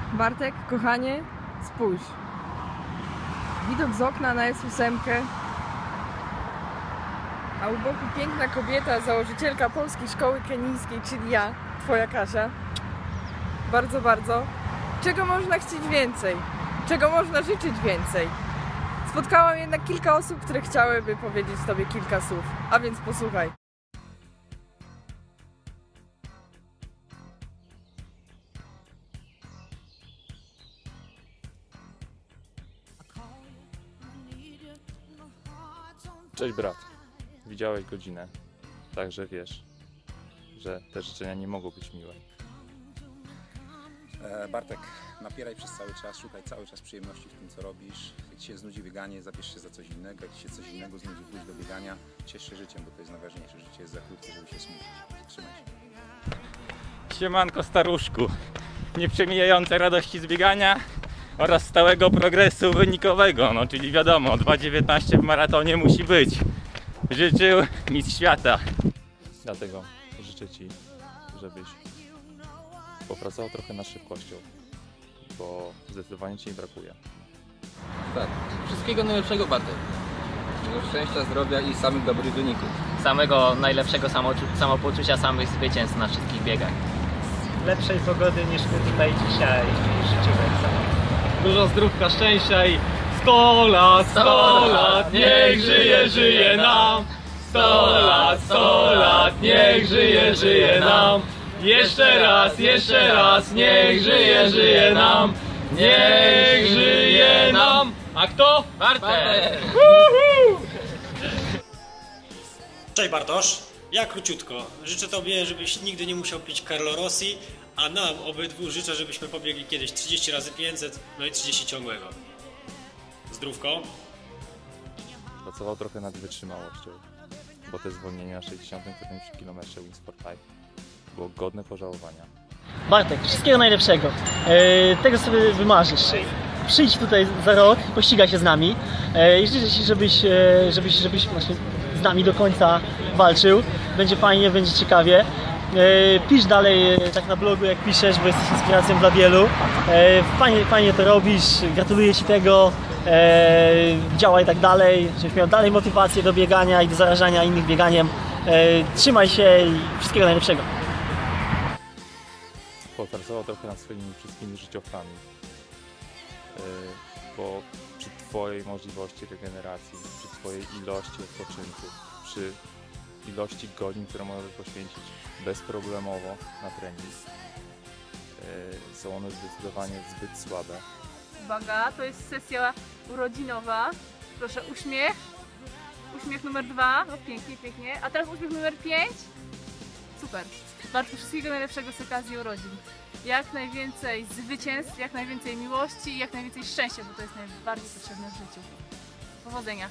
Bartek, kochanie, spójrz. Widok z okna na S8, a u boku piękna kobieta, założycielka Polskiej Szkoły Kenijskiej, czyli ja, twoja Kasia. Bardzo, bardzo. Czego można chcieć więcej? Czego można życzyć więcej? Spotkałam jednak kilka osób, które chciałyby powiedzieć tobie kilka słów, a więc posłuchaj. Cześć brat, widziałeś godzinę, także wiesz, że te życzenia nie mogą być miłe. Bartek, napieraj przez cały czas, szukaj cały czas przyjemności w tym, co robisz. Jak Ci się znudzi bieganie, zabierz się za coś innego. Jak Ci się coś innego znudzi, wróć do biegania. Ciesz się życiem, bo to jest najważniejsze. Życie jest za krótkie, żeby się smucić. Trzymaj się. Siemanko staruszku, nieprzemijające radości z biegania oraz stałego progresu wynikowego, no czyli wiadomo, 2:19 w maratonie musi być. Życzył mistrz świata. Dlatego życzę Ci, żebyś popracował trochę nad szybkością, bo zdecydowanie Ci jej brakuje. Tak, wszystkiego najlepszego Bartek. Dużo szczęścia, zdrowia i samych dobrych wyników. Samego najlepszego samopoczucia, samych zwycięstw na wszystkich biegach. Lepszej pogody niż my tutaj dzisiaj życzymy sobie. Dużo zdrówka, szczęścia i 100 lat, 100 lat, niech żyje, żyje nam. 100 lat, niech żyje, żyje nam. Jeszcze raz, niech żyje, żyje nam. Niech żyje nam. A kto? Bartek! Cześć Bartosz, ja króciutko. Życzę Tobie, żebyś nigdy nie musiał pić Carlo Rossi, a nam obydwu życzę, żebyśmy pobiegli kiedyś 30 razy 500, no i 30 ciągłego. Zdrówko. Pracował trochę nad wytrzymałością, bo te zwolnienie na 60 km Winsport Life było godne pożałowania. Bartek, wszystkiego najlepszego. Tego sobie wymarzysz. Przyjdź tutaj za rok, pościgaj się z nami. I życzę Ci, żebyś właśnie z nami do końca walczył. Będzie fajnie, będzie ciekawie. Pisz dalej tak na blogu, jak piszesz, bo jesteś inspiracją dla wielu. Fajnie to robisz, gratuluję Ci tego. Działaj tak dalej, żebyś miał dalej motywację do biegania i do zarażania innych bieganiem. Trzymaj się i wszystkiego najlepszego. Popracował trochę nad swoimi wszystkimi życiówkami, bo przy Twojej możliwości regeneracji, przy Twojej ilości odpoczynku, przy ilości godzin, które możesz poświęcić bezproblemowo na trening, są one zdecydowanie zbyt słabe. Uwaga, to jest sesja urodzinowa. Proszę, uśmiech. Uśmiech numer 2. O, pięknie, pięknie. A teraz uśmiech numer 5. Super. Bardzo wszystkiego najlepszego z okazji urodzin. Jak najwięcej zwycięstw, jak najwięcej miłości i jak najwięcej szczęścia, bo to jest najbardziej potrzebne w życiu. Powodzenia.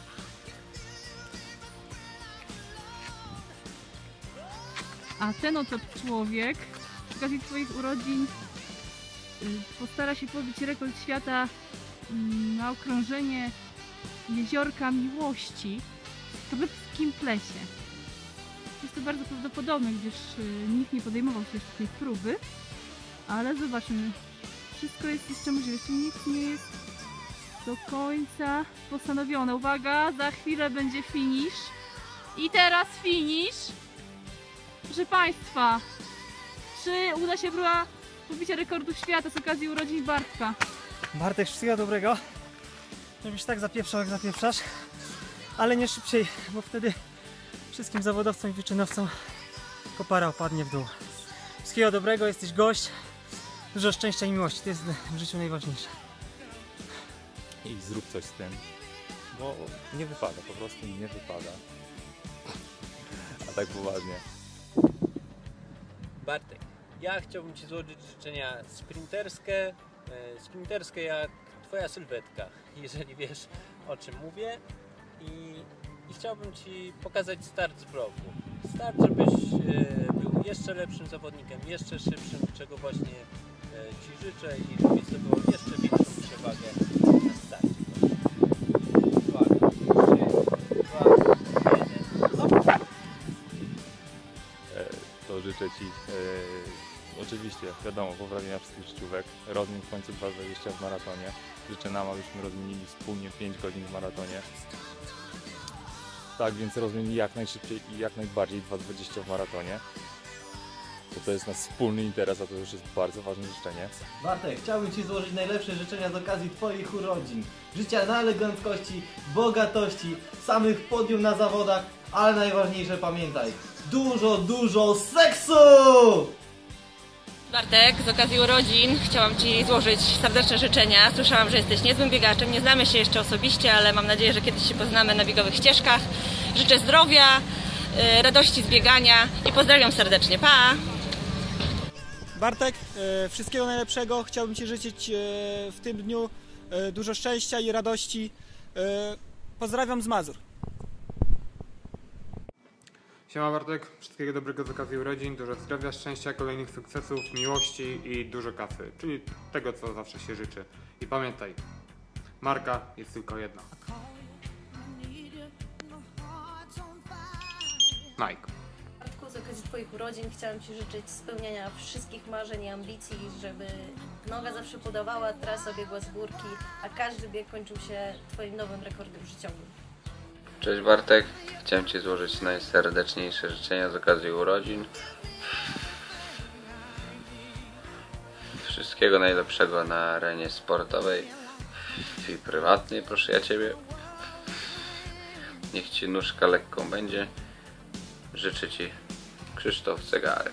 A ten oto człowiek z okazji Twoich urodzin postara się pobić rekord świata na okrążenie Jeziorka Miłości w Trybskim Plesie. Jest to bardzo prawdopodobne, gdyż nikt nie podejmował się jeszcze tej próby, ale zobaczmy, wszystko jest jeszcze możliwe, jeszcze nic nie jest do końca postanowione. Uwaga, za chwilę będzie finisz i teraz finisz. Proszę Państwa, czy uda się próba pobicia rekordu świata z okazji urodzin Bartka? Bartek, wszystkiego dobrego. Żebyś tak zapieprzał, jak zapieprzasz, ale nie szybciej, bo wtedy wszystkim zawodowcom i wyczynowcom kopara opadnie w dół. Wszystkiego dobrego, jesteś gość. Dużo szczęścia i miłości, to jest w życiu najważniejsze. I zrób coś z tym, bo nie wypada, po prostu nie wypada. A tak poważnie. Bartek, ja chciałbym Ci złożyć życzenia sprinterskie jak Twoja sylwetka, jeżeli wiesz, o czym mówię. I chciałbym Ci pokazać start z bloku. Start, żebyś był jeszcze lepszym zawodnikiem, jeszcze szybszym, czego właśnie Ci życzę i żebyś zdobył jeszcze większą przewagę na starcie. Uwaga, 3, 2, 1, hop! To życzę Ci Oczywiście, wiadomo, poprawienia wszystkich życiówek, rozmień w końcu 2,20 w maratonie. Życzę nam, abyśmy rozmienili wspólnie 5 godzin w maratonie. Tak, więc rozmienili jak najszybciej i jak najbardziej 2,20 w maratonie. Bo to jest nasz wspólny interes, a to już jest bardzo ważne życzenie. Bartek, chciałbym Ci złożyć najlepsze życzenia z okazji Twoich urodzin. Życia na eleganckości, bogatości, samych podium na zawodach, ale najważniejsze pamiętaj, dużo seksu! Bartek, z okazji urodzin chciałam Ci złożyć serdeczne życzenia. Słyszałam, że jesteś niezłym biegaczem. Nie znamy się jeszcze osobiście, ale mam nadzieję, że kiedyś się poznamy na biegowych ścieżkach. Życzę zdrowia, radości z biegania i pozdrawiam serdecznie. Pa! Bartek, wszystkiego najlepszego. Chciałbym Ci życzyć w tym dniu dużo szczęścia i radości. Pozdrawiam z Mazur. Siema Bartek, wszystkiego dobrego z okazji urodzin, dużo zdrowia, szczęścia, kolejnych sukcesów, miłości i dużo kasy, czyli tego, co zawsze się życzy. I pamiętaj, marka jest tylko jedna. Nike. Z okazji Twoich urodzin chciałam Ci życzyć spełniania wszystkich marzeń i ambicji, żeby noga zawsze podawała, trasa biegła z górki, a każdy bieg kończył się Twoim nowym rekordem życiowym. Cześć Bartek, chciałem Ci złożyć najserdeczniejsze życzenia z okazji urodzin. Wszystkiego najlepszego na arenie sportowej i prywatnej, proszę ja Ciebie. Niech Ci nóżka lekką będzie. Życzę Ci Krzysztof Zegarek.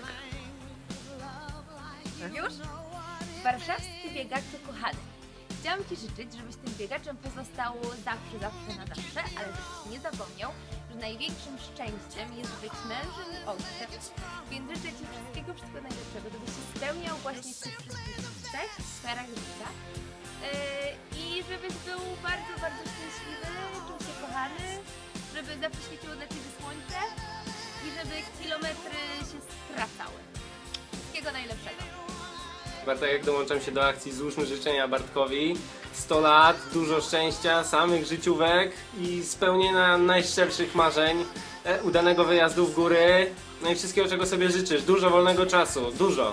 Już? Warszawski biegaczu kochany. Chciałam Ci życzyć, żebyś tym biegaczem pozostał zawsze na zawsze, ale żebyś nie zapomniał, że największym szczęściem jest być mężem i ojcem, więc życzę Ci wszystkiego najlepszego, żebyś się spełniał właśnie w tych wszystkich trzech sferach życia i żebyś był bardzo szczęśliwy, czuł się kochany, żeby zawsze świeciło dla Ciebie słońce i żeby kilometry się skracały. Wszystkiego najlepszego. Bartek, jak dołączam się do akcji Złóżmy życzenia Bartkowi. 100 lat, dużo szczęścia, samych życiówek i spełnienia najszczerszych marzeń, udanego wyjazdu w góry, no i wszystkiego, czego sobie życzysz. Dużo wolnego czasu, dużo.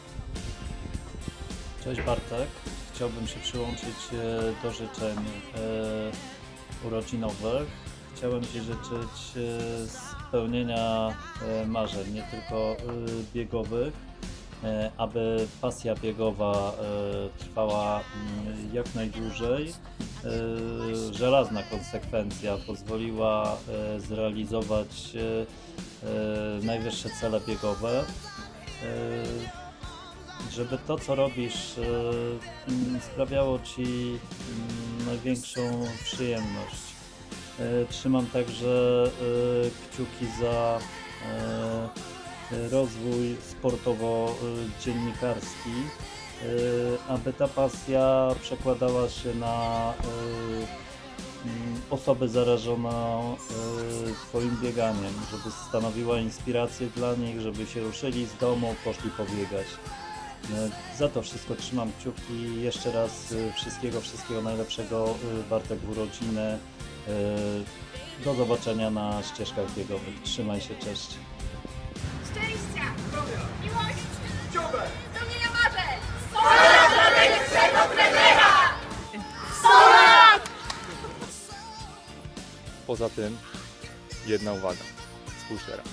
Cześć Bartek, chciałbym się przyłączyć do życzeń urodzinowych. Chciałem Ci życzyć spełnienia marzeń, nie tylko biegowych, aby pasja biegowa trwała jak najdłużej. Żelazna konsekwencja pozwoliła zrealizować najwyższe cele biegowe. Żeby to, co robisz, sprawiało Ci największą przyjemność. Trzymam także kciuki za rozwój sportowo-dziennikarski, aby ta pasja przekładała się na osobę zarażoną Twoim bieganiem, żeby stanowiła inspirację dla nich, żeby się ruszyli z domu, poszli pobiegać. Za to wszystko trzymam kciuki. Jeszcze raz wszystkiego najlepszego, Bartek, w urodziny. Do zobaczenia na ścieżkach biegowych. Trzymaj się, cześć. Szczęścia, miłości, spełnienia marzeń! 100 lat dla najlepszego trenera! 100 lat! Poza tym, jedna uwaga. Spójrz teraz.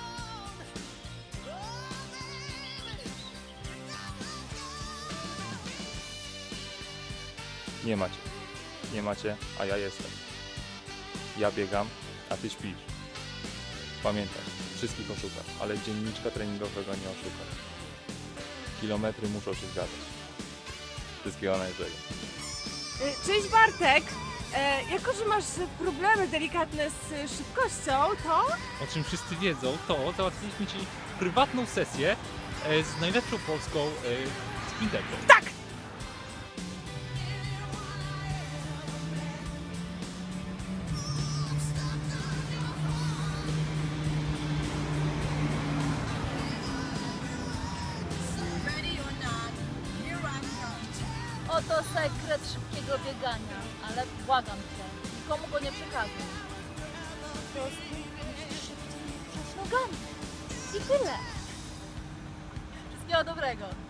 Nie macie. Nie macie, a ja jestem. Ja biegam, a Ty śpisz. Pamiętaj, wszystkich oszukasz, ale dzienniczka treningowego nie oszukasz. Kilometry muszą się zgadzać. Wszystkiego najlepszego. Cześć Bartek! Jako, że masz problemy delikatne z szybkością, to... O czym wszyscy wiedzą, to załatwiliśmy Ci prywatną sesję z najlepszą polską sprinterką. Tak! Oto sekret szybkiego biegania, ale błagam Cię, nikomu go nie przekazuj. Po prostu musisz szybciej ruszać nogami. I tyle. Wszystkiego dobrego.